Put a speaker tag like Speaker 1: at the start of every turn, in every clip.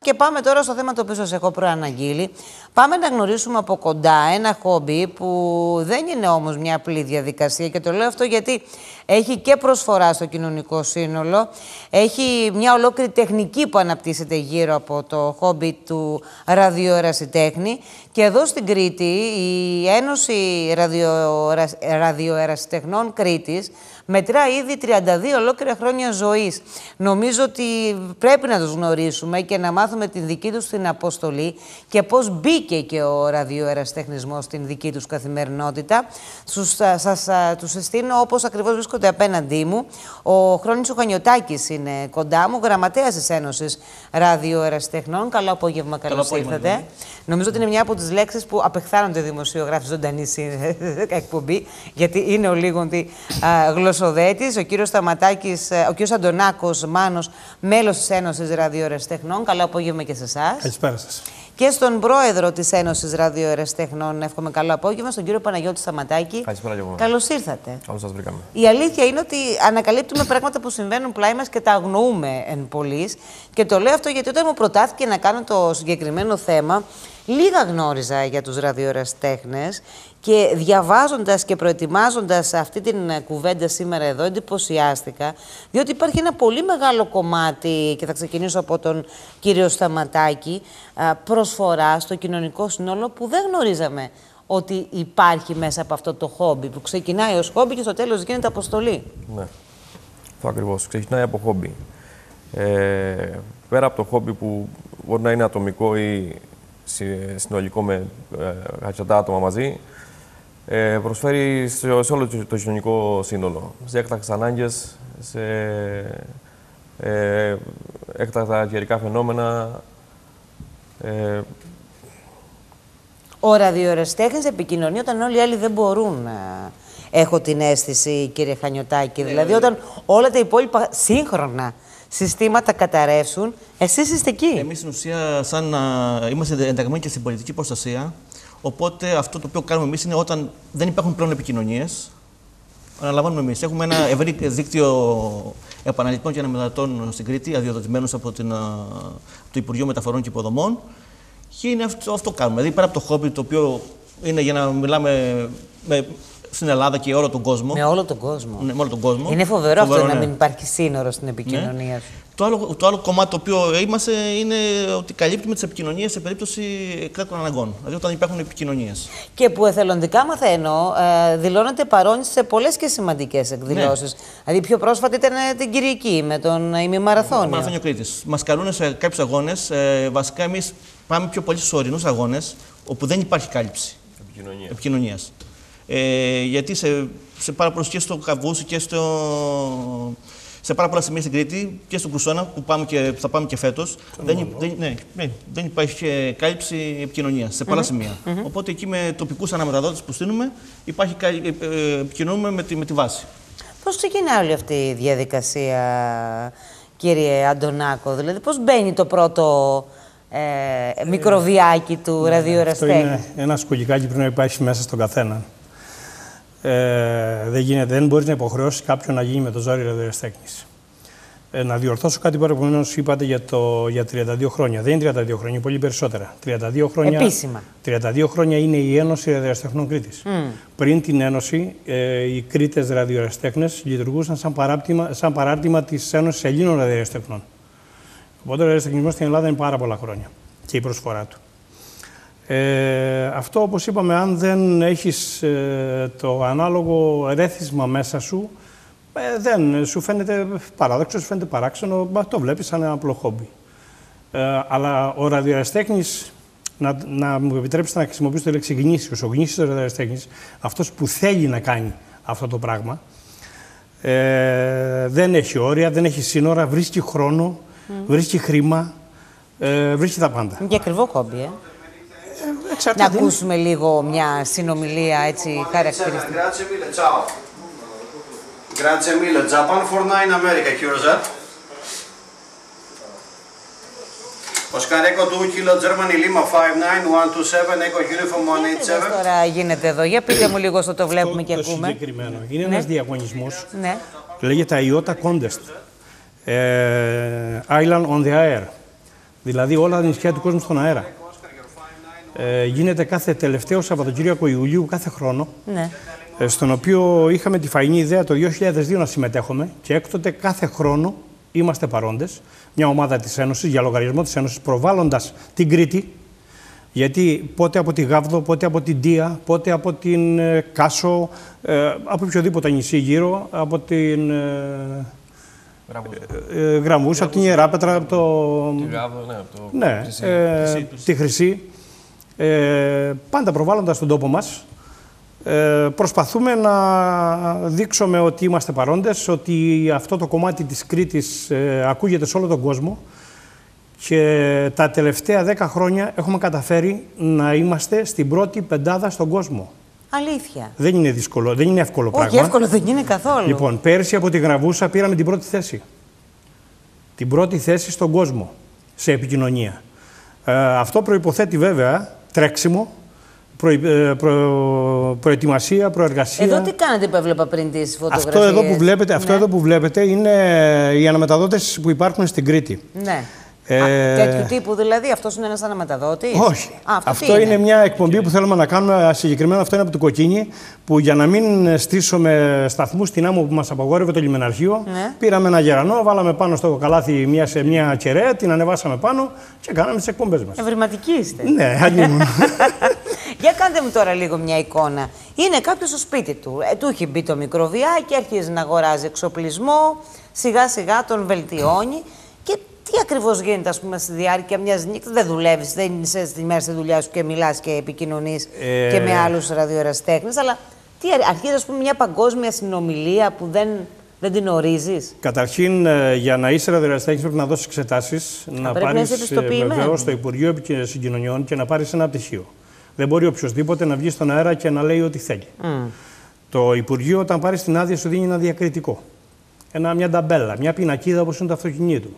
Speaker 1: Και πάμε τώρα στο θέμα το οποίο σας έχω προαναγγείλει. Πάμε να γνωρίσουμε από κοντά ένα χόμπι που δεν είναι όμως μια απλή διαδικασία. Και το λέω αυτό γιατί έχει και προσφορά στο κοινωνικό σύνολο. Έχει μια ολόκληρη τεχνική που αναπτύσσεται γύρω από το χόμπι του ραδιοερασιτέχνη. Και εδώ στην Κρήτη η Ένωση Ραδιοερασιτεχνών Κρήτης μετρά ήδη 32 ολόκληρα χρόνια ζωής. Νομίζω ότι πρέπει να τους γνωρίσουμε και να μάθουμε την δική τους την αποστολή και πώς μπήκε και ο ραδιοερασιτεχνισμός στην δική τους καθημερινότητα. Τους συστήνω όπως ακριβώς βρίσκονται απέναντί μου. Ο Χρόνης ο Χανιωτάκης είναι κοντά μου, γραμματέας της Ένωσης Ραδιοερασιτεχνών. Καλό απόγευμα, καλώς ήρθατε. Νομίζω ότι είναι μια από τις λέξεις που απεχθάνονται δημοσιογράφοι ζωντανή εκπομπή, γιατί είναι ο λίγοντι γλωσσοδέτης, ο κύριος Σταματάκης, ο κύριος Αντωνάκος Μάνος, μέλος της Ένωσης Ραδιοερασιτεχνών. Καλό απόγευμα και σε εσάς.
Speaker 2: Καλησπέρα σας.
Speaker 1: Και στον πρόεδρο της Ένωσης Ραδιοερασιτεχνών, εύχομαι καλό απόγευμα, στον κύριο Παναγιώτη Σταματάκη.
Speaker 3: Καλησπέρα και εγώ.
Speaker 1: Καλώς ήρθατε.
Speaker 3: Καλώς σας βρήκαμε.
Speaker 1: Η αλήθεια είναι ότι ανακαλύπτουμε πράγματα που συμβαίνουν πλάι μας και τα αγνοούμε εν πολλοίς. Και το λέω αυτό γιατί όταν μου προτάθηκε να κάνω το συγκεκριμένο θέμα, λίγα γνώριζα για τους ραδιοερασιτέχνες και διαβάζοντας και προετοιμάζοντας αυτή την κουβέντα σήμερα εδώ εντυπωσιάστηκα, διότι υπάρχει ένα πολύ μεγάλο κομμάτι, και θα ξεκινήσω από τον κύριο Σταματάκη, προσφορά στο κοινωνικό σύνολο που δεν γνωρίζαμε ότι υπάρχει μέσα από αυτό το χόμπι, που ξεκινάει ως χόμπι και στο τέλος γίνεται αποστολή.
Speaker 3: Ναι, αυτό ακριβώς. Ξεκινάει από χόμπι. Πέρα από το χόμπι που μπορεί να είναι ατομικό ή συνολικό με αρκετά άτομα μαζί, προσφέρει σε όλο το κοινωνικό σύνολο. Σε έκτακτες ανάγκες, σε έκτακτα καιρικά φαινόμενα.
Speaker 1: Ο ραδιοερασιτέχνης επικοινωνεί όταν όλοι οι άλλοι δεν μπορούν. Έχω την αίσθηση, κύριε Χανιωτάκη. Δηλαδή, όταν όλα τα υπόλοιπα σύγχρονα συστήματα καταρρεύσουν, εσείς είστε εκεί.
Speaker 4: Εμείς στην ουσία, σαν να είμαστε ενταγμένοι και στην πολιτική προστασία. Οπότε αυτό το οποίο κάνουμε εμείς είναι όταν δεν υπάρχουν πλέον επικοινωνίες, αναλαμβάνουμε εμείς. Έχουμε ένα ευρύ δίκτυο επαναληπτών και αναμεταδοτών στην Κρήτη, αδειοδοτημένους από το Υπουργείο Μεταφορών και Υποδομών. Και είναι αυτό κάνουμε. Δηλαδή, πέρα από το χόμπι, το οποίο είναι για να μιλάμε στην Ελλάδα και όλο τον κόσμο.
Speaker 1: Με όλο τον κόσμο.
Speaker 4: Ναι, με όλο τον κόσμο.
Speaker 1: Είναι φοβερό αυτό να μην υπάρχει σύνορο στην επικοινωνία.
Speaker 4: Ναι. Το άλλο κομμάτι το οποίο είμαστε είναι ότι καλύπτουμε τις επικοινωνίες σε περίπτωση έκτακτων αναγκών. Δηλαδή, όταν υπάρχουν επικοινωνίες.
Speaker 1: Και που εθελοντικά μαθαίνω, δηλώνεται παρόν σε πολλές και σημαντικές εκδηλώσεις. Ναι. Δηλαδή, πιο πρόσφατα ήταν την Κυριακή με τον ημιμαραθώνιο.
Speaker 4: Μαραθώνιο Κρήτης. Μας καλούν σε κάποιους αγώνες. Βασικά, εμείς πάμε πιο πολύ στους ορεινούς αγώνες, όπου δεν υπάρχει κάλυψη επικοινωνίας. Γιατί σε πάρα πολλούς και στο Καβούσι και σε πάρα πολλά σημεία στην Κρήτη και στον Κουσόνα που θα πάμε και φέτος, δεν υπάρχει κάλυψη επικοινωνίας σε πολλά σημεία. Οπότε εκεί με τοπικούς αναμεταδότες που στείλουμε επικοινωνούμε με τη βάση.
Speaker 1: Πώς ξεκινάει όλη αυτή η διαδικασία, κύριε Αντωνάκο? Δηλαδή, πώς μπαίνει το πρώτο μικροβιάκι του ραδιοερασιτέχνη?
Speaker 2: Αυτό είναι ένα σκουλικάκι που πρέπει να υπάρχει μέσα στον καθένα. Δεν μπορεί να υποχρεώσει κάποιον να γίνει με το ζόρι ραδιοερασιτέχνης. Να διορθώσω κάτι που προηγουμένως είπατε για 32 χρόνια. Δεν είναι 32 χρόνια, είναι πολύ περισσότερα. 32 χρόνια,
Speaker 1: επίσημα.
Speaker 2: 32 χρόνια είναι η Ένωση Ραδιοερασιτεχνών Κρήτης. Πριν την Ένωση, οι Κρήτες ραδιοερασιτέχνες λειτουργούσαν σαν παράρτημα της Ένωσης Ελλήνων Ραδιοερασιτεχνών. Οπότε ο ραδιοερασιτεχνισμός στην Ελλάδα είναι πάρα πολλά χρόνια και η προσφορά του. Αυτό, όπως είπαμε, αν δεν έχεις το ανάλογο ερέθισμα μέσα σου, δεν σου φαίνεται παράδοξο, σου φαίνεται παράξενο, το βλέπεις σαν ένα απλό χόμπι. Αλλά ο ραδιοερασιτέχνης, να μου επιτρέψετε να χρησιμοποιήσω τη λέξη γνήσιος, ο γνήσιος ραδιοερασιτέχνης, αυτός που θέλει να κάνει αυτό το πράγμα, δεν έχει όρια, δεν έχει σύνορα, βρίσκει χρόνο, βρίσκει χρήμα, βρίσκει τα πάντα.
Speaker 1: Είναι και ακριβό χόμπι, Να ακούσουμε λίγο μια συνομιλία έτσι χαρακτηριστική.
Speaker 5: Grazie mille. Japan 49 America, Curiosat. Oscar Echo 2 Kilo Germany Lima 59127 Echo Uniform 187.
Speaker 1: Τώρα γίνεται εδώ, για πείτε μου λίγο στο το βλέπουμε και ακούμε.
Speaker 2: Το συγκεκριμένο είναι ένας διαγωνισμός.
Speaker 1: Ναι.
Speaker 2: Λέγεται IOTA Contest. Island on the Air. Δηλαδή όλα τα νησιά του κόσμου στον αέρα. Γίνεται κάθε τελευταίο Σαββατοκύριακο Ιουλίου κάθε χρόνο,
Speaker 1: Ναι.
Speaker 2: Στον οποίο είχαμε τη φαϊνή ιδέα το 2002 να συμμετέχουμε και έκτοτε κάθε χρόνο είμαστε παρόντες, μια ομάδα της Ένωσης, για λογαριασμό της Ένωσης, προβάλλοντας την Κρήτη, γιατί πότε από τη Γάβδο, πότε από την Τία, πότε από την Κάσο, από οποιοδήποτε νησί γύρω, από την Γραμμούσα, από την Ιεράπετρα, από το...
Speaker 3: Τη Γάβδο, ναι, από το...
Speaker 2: Ναι, τη Χρυσή. Πάντα προβάλλοντας τον τόπο μας, προσπαθούμε να δείξουμε ότι είμαστε παρόντες, ότι αυτό το κομμάτι της Κρήτης ακούγεται σε όλο τον κόσμο και τα τελευταία 10 χρόνια έχουμε καταφέρει να είμαστε στην πρώτη πεντάδα στον κόσμο.
Speaker 1: Αλήθεια.
Speaker 2: Δεν είναι δύσκολο, δεν είναι εύκολο πράγμα.
Speaker 1: Όχι, εύκολο δεν είναι καθόλου.
Speaker 2: Λοιπόν, πέρσι από τη Γραβούσα πήραμε την πρώτη θέση. Την πρώτη θέση στον κόσμο σε επικοινωνία. Αυτό προϋποθέτει βέβαια τρέξιμο, προετοιμασία, προεργασία.
Speaker 1: Εδώ τι κάνετε που έβλεπα πριν τις φωτογραφίες.
Speaker 2: Αυτό εδώ που βλέπετε είναι οι αναμεταδότες που υπάρχουν στην Κρήτη.
Speaker 1: Ναι. Τέτοιου τύπου δηλαδή, αυτός είναι ένας αναμεταδότης.
Speaker 2: Όχι. Αυτό είναι μια εκπομπή που θέλουμε να κάνουμε. Συγκεκριμένα αυτό είναι από το Κοκκίνι, που για να μην στήσουμε σταθμούς στην άμμο που μας απαγόρευε το λιμεναρχείο, πήραμε ένα γερανό, βάλαμε πάνω στο καλάθι σε μια κεραία, την ανεβάσαμε πάνω και κάναμε τις εκπομπές μας.
Speaker 1: Ευρηματικοί είστε.
Speaker 2: Ναι, αλλήμον.
Speaker 1: Για κάντε μου τώρα λίγο μια εικόνα. Είναι κάποιος στο σπίτι του, του έχει μπει το μικροβιάκι, αρχίζει να αγοράζει εξοπλισμό, σιγά σιγά τον βελτιώνει. Και τι ακριβώς γίνεται, ας πούμε, στη διάρκεια μιας νύχτας? Δεν δουλεύεις, δεν είσαι στη μέρα στη δουλειά σου και μιλάς και επικοινωνείς και με άλλους ραδιοερασιτέχνες, αλλά τι αρχίζει, ας πούμε, μια παγκόσμια συνομιλία που δεν την ορίζεις?
Speaker 2: Καταρχήν, για να είσαι ραδιοερασιτέχνης πρέπει να δώσεις εξετάσεις, να πάρεις βεβαίως στο Υπουργείο Συγκοινωνιών και να πάρεις ένα πτυχίο. Δεν μπορεί οποιοδήποτε να βγει στον αέρα και να λέει ό,τι θέλει. Το Υπουργείο, όταν πάρει την άδεια, σου δίνει ένα διακριτικό. Μια ταμπέλα, μια πινακίδα όπως είναι το αυτοκίνητο.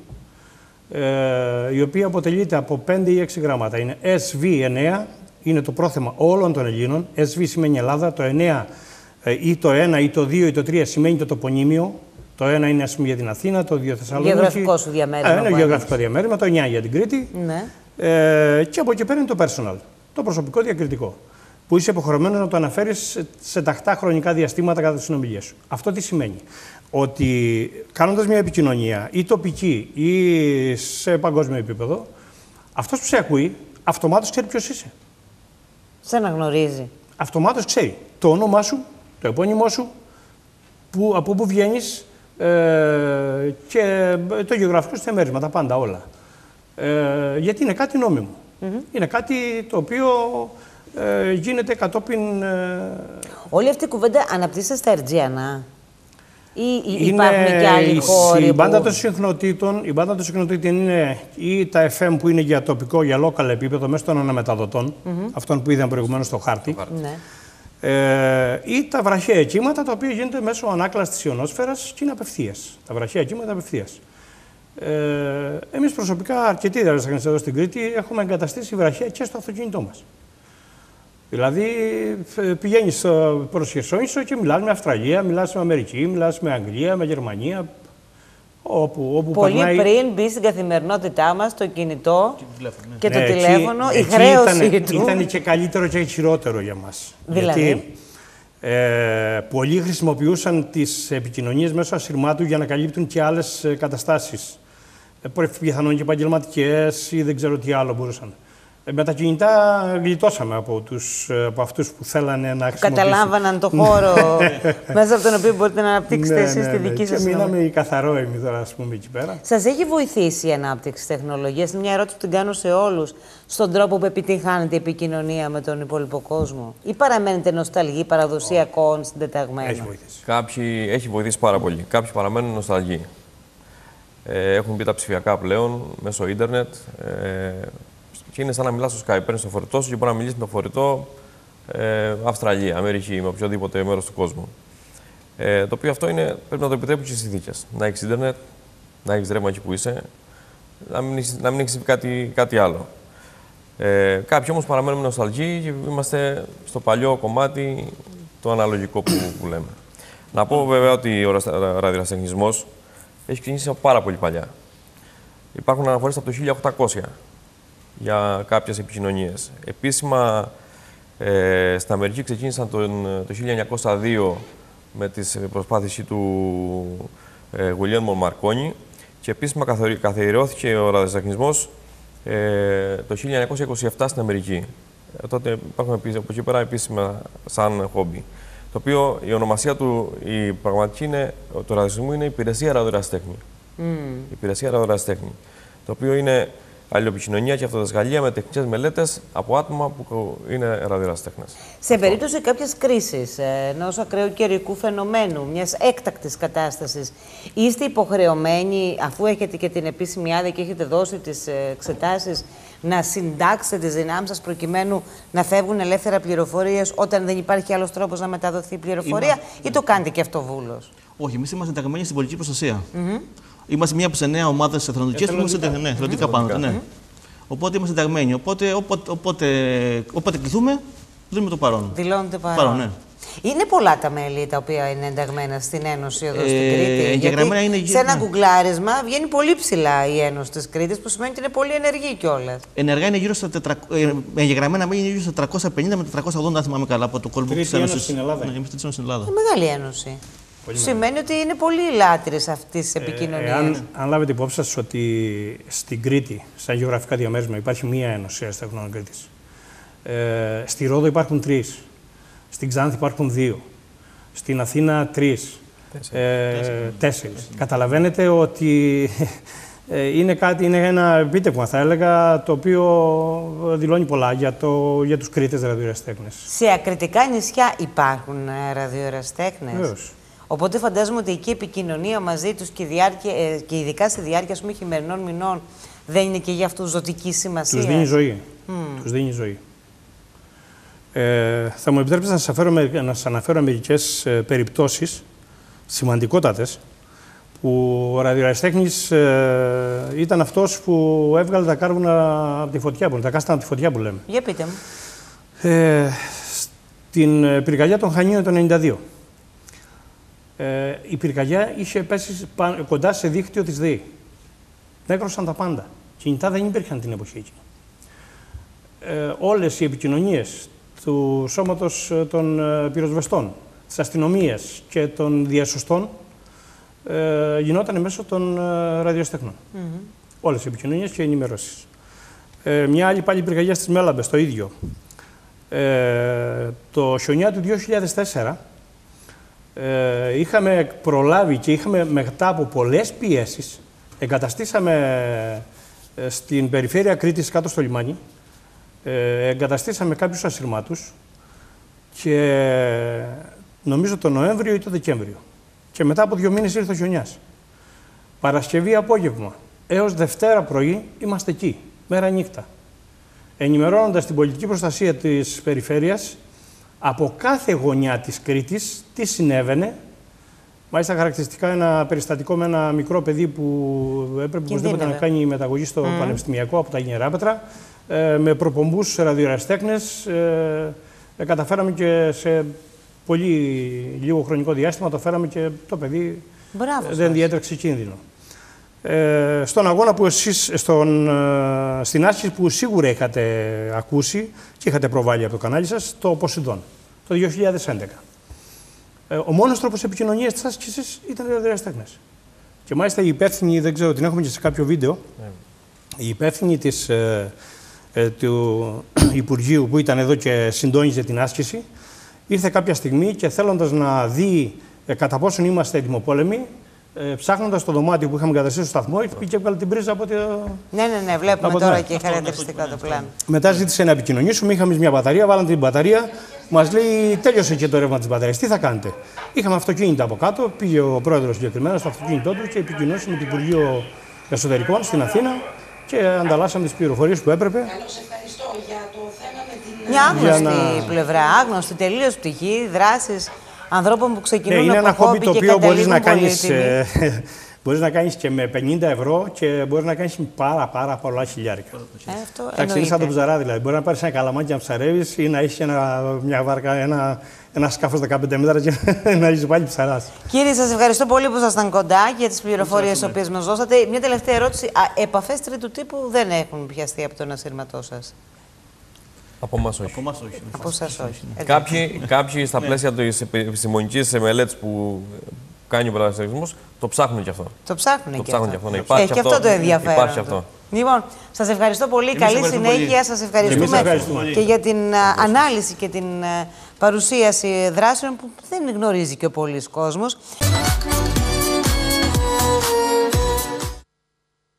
Speaker 2: Η οποία αποτελείται από 5 ή 6 γράμματα. Είναι SV9, είναι το πρόθεμα όλων των Ελλήνων. SV σημαίνει Ελλάδα, το 9 ή το 1 ή το 2 ή το 3 σημαίνει το τοπονίμιο. Το 1 είναι, ας πούμε, για την Αθήνα, το 2 Θεσσαλονίκη.
Speaker 1: Γεωγραφικό σου διαμέρισμα.
Speaker 2: Είναι γεωγραφικό διαμέρισμα, το 9 για την Κρήτη.
Speaker 1: Ναι.
Speaker 2: Και από εκεί πέρα είναι το personal, το προσωπικό διακριτικό, που είσαι υποχρεωμένος να το αναφέρεις σε τακτά χρονικά διαστήματα κατά τις συνομιλίες σου. Αυτό τι σημαίνει? Ότι κάνοντας μια επικοινωνία ή τοπική ή σε παγκόσμιο επίπεδο, αυτός που σε ακούει αυτομάτως ξέρει ποιος είσαι.
Speaker 1: Σε αναγνωρίζει.
Speaker 2: Αυτομάτως ξέρει το όνομά σου, το επώνυμό σου, από πού βγαίνεις και το γεωγραφικό σου διαμέρισμα, τα πάντα όλα. Γιατί είναι κάτι νόμιμο. Είναι κάτι το οποίο γίνεται κατόπιν...
Speaker 1: Όλη αυτή η κουβέντα αναπτύσσεται στα Ερτζιανά ή υπάρχουν και άλλοι χώροι?
Speaker 2: Η μπάντα των συχνοτήτων είναι ή τα FM που είναι για τοπικό, για local επίπεδο, μέσω των αναμεταδοτών, αυτών που είδαμε προηγουμένως στο χάρτη, ή τα βραχαία κύματα, τα οποία γίνονται μέσω ανάκλασης της ιονόσφαιρας και είναι απευθείας. Τα βραχαία κύματα απευθείας. Εμείς προσωπικά, αρκετοί ραδιοερασιτέχνες εδώ στην Κρήτη, έχουμε εγκαταστήσει βραχαία και στο αυτοκίνητό μας. Δηλαδή, πηγαίνεις προς Χερσόνησο και μιλάς με Αυστραλία, μιλάς με Αμερική, μιλάς με Αγγλία, με Γερμανία. Όπου
Speaker 1: πολύ
Speaker 2: περνάει...
Speaker 1: πριν μπει στην καθημερινότητά μας το κινητό και το
Speaker 2: ναι,
Speaker 1: τηλέφωνο, η χρέωση του.
Speaker 2: Ήταν και καλύτερο και χειρότερο για μας.
Speaker 1: Δηλαδή.
Speaker 2: Γιατί πολλοί χρησιμοποιούσαν τις επικοινωνίες μέσω ασυρμάτου για να καλύπτουν και άλλες καταστάσεις. Πιθανόν και επαγγελματικές ή δεν ξέρω τι άλλο μπορούσαν. Με τα κινητά γλιτώσαμε από αυτούς που θέλανε να χρησιμοποιήσουν.
Speaker 1: Καταλάβαναν το χώρο μέσα από τον οποίο μπορείτε να αναπτύξετε εσείς τη δική σας
Speaker 2: συνομιλία. Και μείναμε καθαρόιμοι τώρα, ας πούμε, εκεί πέρα.
Speaker 1: Σας έχει βοηθήσει η ανάπτυξη τεχνολογίας? Είναι μια ερώτηση που την κάνω σε όλους. Στον τρόπο που επιτυγχάνεται η επικοινωνία με τον υπόλοιπο κόσμο, ή παραμένετε νοσταλγοί, παραδοσιακών, συντεταγμένων?
Speaker 2: Έχει βοηθήσει.
Speaker 3: Κάποιοι έχει βοηθήσει πάρα πολύ. Κάποιοι παραμένουν νοσταλγοί. Έχουν μπει τα ψηφιακά πλέον μέσω ίντερνετ. Και είναι σαν να μιλάς στο Skype. Παίρνεις το φορητό σου και μπορεί να μιλήσεις με το φορητό Αυστραλία, Αμερική, με οποιοδήποτε μέρος του κόσμου. Το οποίο αυτό πρέπει να το επιτρέπουν και οι συνθήκες. Να έχεις ίντερνετ, να έχεις ρεύμα εκεί που είσαι, να μην έχεις κάτι άλλο. Κάποιοι όμως παραμένουμε νοσταλγοί και είμαστε στο παλιό κομμάτι, το αναλογικό που λέμε. Να πω βέβαια ότι ο ραδιοερασιτεχνισμός έχει ξεκινήσει από πάρα πολύ παλιά. υπάρχουν αναφορές από το 1800 για κάποιες επικοινωνίες. Επίσημα, στην Αμερική ξεκίνησαν το 1902 με τις προσπάθειες του Γουιλιέλμο Μαρκόνι και επίσημα καθιερώθηκε ο ραδιοτεχνισμός το 1927 στην Αμερική. Τότε υπάρχουν από εκεί πέρα επίσημα σαν χόμπι. Το οποίο η ονομασία του, η πραγματική είναι, του ραδιοτεχνισμού είναι υπηρεσία ραδιορασιτέχνη. Υπηρεσία ραδιορασιτέχνη. Το οποίο είναι αλληλοεπικοινωνία και αυτοδιδασκαλία με τεχνικές μελέτες από άτομα που είναι ραδιορασιτέχνες.
Speaker 1: Σε περίπτωση κάποιας κρίσης, ενός ακραίου καιρικού φαινομένου, μιας έκτακτης κατάστασης, είστε υποχρεωμένοι, αφού έχετε και την επίσημη άδεια και έχετε δώσει τις εξετάσεις, να συντάξετε τις δυνάμεις σας προκειμένου να φεύγουν ελεύθερα πληροφορίες όταν δεν υπάρχει άλλος τρόπος να μεταδοθεί η πληροφορία, ή το κάνετε και αυτό βούλος?
Speaker 4: Όχι, εμείς είμαστε ενταγμένοι στην πολιτική προστασία. Είμαστε μία από τις 9 ομάδες εθελοντικές που είμαστε εθελοντικά πάντα. Ναι. Οπότε είμαστε ενταγμένοι. Όποτε κληθούμε, δίνουμε το παρόν.
Speaker 1: Δηλώνετε παρόν.
Speaker 4: Ναι.
Speaker 1: Είναι πολλά τα μέλη τα οποία είναι ενταγμένα στην Ένωση εδώ στην Κρήτη.
Speaker 4: Εγγεγραμμένα είναι.
Speaker 1: Σε ένα γκουγκλάρισμα βγαίνει πολύ ψηλά η Ένωση της Κρήτης, που σημαίνει ότι είναι πολύ ενεργή κιόλας.
Speaker 4: Ενεργά είναι γύρω στα 400. Εγγεγραμμένα μέλη είναι γύρω στα 350 με 480, αν θυμάμαι καλά, από το κόλπο της Ένωσης στην Ελλάδα. Ναι, είμαστε στην Ελλάδα.
Speaker 1: Μεγάλη Ένωση. Σημαίνει ότι είναι πολύ λάτρης αυτής της επικοινωνίας.
Speaker 2: Αν λάβετε υπόψη σας ότι στην Κρήτη, σαν γεωγραφικά διαμέρισμα, υπάρχει μία Ένωση Αριστεχνών Κρήτης. Στη Ρόδο υπάρχουν 3. Στην Ξάνθη υπάρχουν 2. Στην Αθήνα 3. 4. Καταλαβαίνετε ότι είναι ένα επίτευγμα, θα έλεγα, το οποίο δηλώνει πολλά για τους Κρήτες ραδιορασιτέχνες.
Speaker 1: Σε ακριτικά νησιά υπάρχουν ραδιορασιτέχνες.
Speaker 2: Βεβαίως.
Speaker 1: Οπότε φαντάζομαι ότι εκεί η επικοινωνία μαζί τους και ειδικά στη διάρκεια χειμερινών μηνών δεν είναι και για αυτούς ζωτική σημασία.
Speaker 2: Τους δίνει ζωή. Τους δίνει ζωή. Θα μου επιτρέψετε να σας αναφέρω μερικές περιπτώσεις σημαντικότατες που ο ραδιορασιτέχνης ήταν αυτός που έβγαλε τα κάρβουνα από τη φωτιά, τα κάστανα από τη φωτιά που λέμε.
Speaker 1: Για πείτε μου.
Speaker 2: Στην πυρκαγιά των Χανίων το 1992. Η πυρκαγιά είχε πέσει κοντά σε δίκτυο της ΔΕΗ. Νέκρωσαν τα πάντα. Κινητά δεν υπήρχαν την εποχή εκεί. Όλες οι επικοινωνίες του σώματος των πυροσβεστών, της αστυνομίας και των διασωστών γινόταν μέσω των ραδιοστέχνων. Όλες οι επικοινωνίες και οι ενημερώσεις. Μια άλλη πάλι πυρκαγιά στις Μέλαμπες, το ίδιο. Το χιονιά του 2004 είχαμε προλάβει και είχαμε μετά από πολλές πιέσεις, εγκαταστήσαμε στην περιφέρεια Κρήτης κάτω στο λιμάνι, εγκαταστήσαμε κάποιους ασυρμάτους και νομίζω το Νοέμβριο ή το Δεκέμβριο. Και μετά από 2 μήνες ήρθε ο χιονιάς. Παρασκευή απόγευμα έως Δευτέρα πρωί είμαστε εκεί, μέρα νύχτα. Ενημερώνοντας την πολιτική προστασία της περιφέρειας από κάθε γωνιά της Κρήτης τι συνέβαινε. Μάλιστα χαρακτηριστικά ένα περιστατικό με ένα μικρό παιδί που έπρεπε οπωσδήποτε να κάνει μεταγωγή στο πανεπιστημιακό από τα Γενεράπετρα, με προπομπούς ραδιορασιτέχνες. Καταφέραμε και σε πολύ λίγο χρονικό διάστημα το φέραμε και το παιδί δεν διέτρεξε κίνδυνο. Στον αγώνα που εσείς, στην άσκηση που σίγουρα είχατε ακούσει και είχατε προβάλει από το κανάλι σας, το Ποσειδόν, το 2011. Ο μόνος τρόπος επικοινωνίας της άσκησης ήταν οι ραδιορασιτέχνες. Και μάλιστα η υπεύθυνη, δεν ξέρω, την έχουμε και σε κάποιο βίντεο, η υπεύθυνη του Υπουργείου που ήταν εδώ και συντόνιζε την άσκηση, ήρθε κάποια στιγμή και θέλοντας να δει κατά πόσον είμαστε ετοιμοπόλεμοι, ψάχνοντας το δωμάτιο που είχαμε εγκαταστήσει στο σταθμό, πήγε και έβγαλε την πρίζα από τη.
Speaker 1: Ναι, βλέπουμε τώρα και χαρακτηριστικά το πλάνο.
Speaker 2: Μετά ζήτησε να επικοινωνήσουμε, είχαμε μια μπαταρία, βάλαμε την μπαταρία, μας λέει τέλειωσε και το ρεύμα της μπαταρίας. Τι θα κάνετε? Είχαμε αυτοκίνητα από κάτω, πήγε ο πρόεδρος συγκεκριμένα στο αυτοκίνητό του και επικοινωνούσε με το Υπουργείο Εσωτερικών στην Αθήνα και ανταλλάσσαμε τις πληροφορίες που έπρεπε.
Speaker 6: Καλώς, ευχαριστώ για το θέμα με την.
Speaker 1: Μια άγνωστη πλευρά, άγνωστη τελείως πτυχή, δράσεις ανθρώπων που ξεκινούν
Speaker 2: είναι
Speaker 1: από
Speaker 2: ένα χόμπι
Speaker 1: χόμπι
Speaker 2: το
Speaker 1: και
Speaker 2: οποίο μπορείς να
Speaker 1: καταλήγουν
Speaker 2: κάνεις, Μπορείς να κάνεις και με 50 ευρώ και μπορείς να κάνεις πάρα πολλά χιλιάρικα.
Speaker 1: Αυτό
Speaker 2: Εντάξει, είναι σαν το ψαρά δηλαδή. Μπορεί να πάρεις ένα καλαμάκι να ψαρεύεις ή να έχεις μια βάρκα, ένα σκάφος 15 μέτρα και να έχεις πάλι ψαράς.
Speaker 1: Κύριε, σας ευχαριστώ πολύ που ήσασταν κοντά για τις πληροφορίες τις οποίες μας δώσατε. Μια τελευταία ερώτηση. Επαφές τρίτου τύπου δεν έχουν πιαστεί από τον ασύρματό σας?
Speaker 3: Από εμάς όχι.
Speaker 1: Από εσάς όχι.
Speaker 3: Κάποιοι στα πλαίσια της επιστημονικής μελέτης που κάνει ο πρωταθλητισμός, το ψάχνουν κι αυτό.
Speaker 1: Το ψάχνουν και αυτό.
Speaker 3: Ναι. Υπάρχει
Speaker 1: και αυτό το ενδιαφέρον.
Speaker 3: Υπάρχει αυτό.
Speaker 1: Λοιπόν, σας ευχαριστώ πολύ. Καλή συνέχεια. Σας ευχαριστούμε και για την ανάλυση και την παρουσίαση δράσεων που δεν γνωρίζει και ο πολλής κόσμος.